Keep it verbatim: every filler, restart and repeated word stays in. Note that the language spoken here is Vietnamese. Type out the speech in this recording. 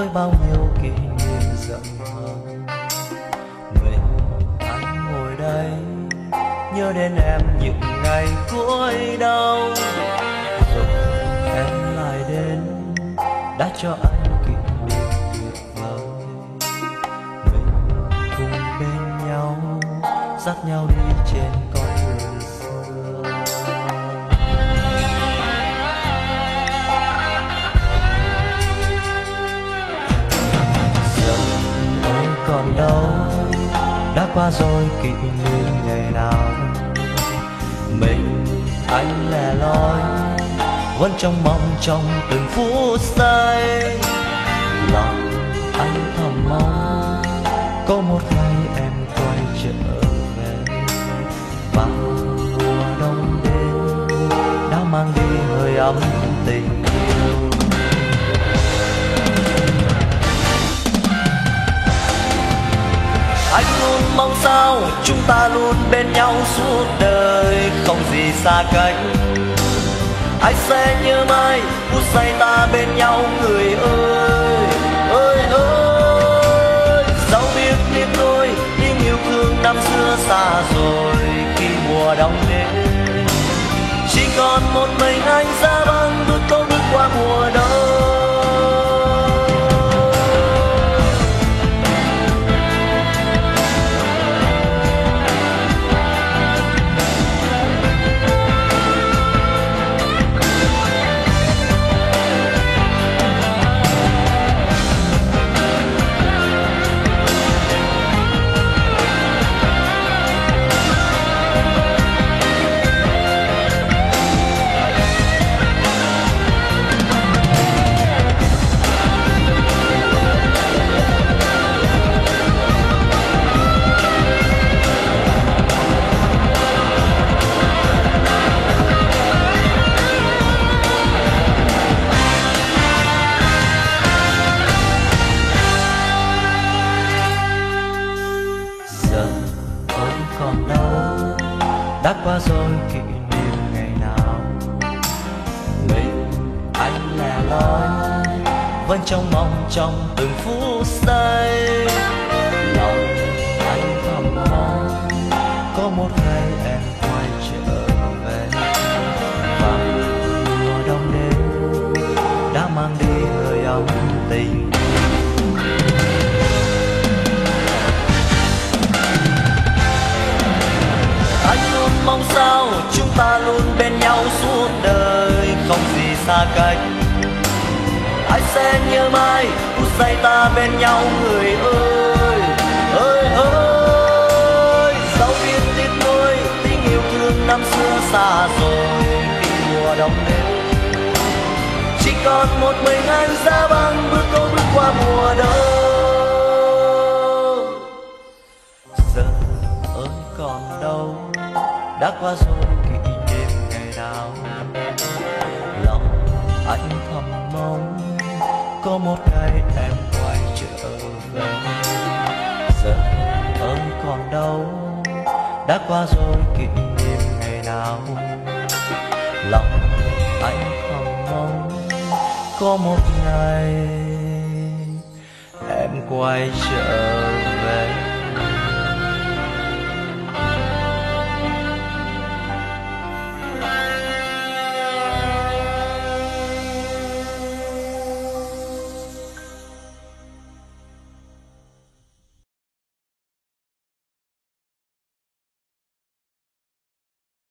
bao nhiêu kỷ niệm giận hờn. Mình anh ngồi đây nhớ đến em những ngày cuối đau, rồi em lại đến đã cho anh kỷ niệm tuyệt vời. Mình cùng bên nhau dắt nhau đi trên con đường xưa. Giờ ôi còn đâu, đã qua rồi kỷ niệm ngày nào. Mình anh lẻ loi vẫn trong mong trong từng phút giây. Lòng anh thầm mong có một ngày em quay trở về. Và mùa đông đến đã mang đi hơi ấm tình yêu. Anh luôn mong sao chúng ta luôn bên nhau suốt đời, không gì xa cách. Anh sẽ nhớ mãi phút giây ta bên nhau người ơi, ơi ơi. Dẫu biết tiếc nuối nhưng yêu thương năm xưa xa rồi khi mùa đông đến. Chỉ còn một mình anh ra băng bước câu bước qua mùa đông. Còn đâu đã qua rồi kỷ niệm ngày nào. Mình anh lẻ loi vẫn trong mong trong từng phút giây. Lòng anh thầm mong có một ngày em quay trở về. Và mùa đông đến đã mang đi hơi ấm tình. Mong sao chúng ta luôn bên nhau suốt đời, không gì xa cách. Anh sẽ nhớ mãi phút giây ta bên nhau người ơi, ơi ơi. Dẫu biết tiếc nuối tình yêu thương năm xưa xa rồi khi mùa đông đến. Chỉ còn một mình anh ra băng bước câu bước qua mùa đông. Giờ ơi còn đâu, đã qua rồi kỷ niệm ngày nào. Lòng anh thầm mong có một ngày em quay trở về. Giờ ơi còn đâu, đã qua rồi kỷ niệm ngày nào. Lòng anh thầm mong có một ngày em quay trở về.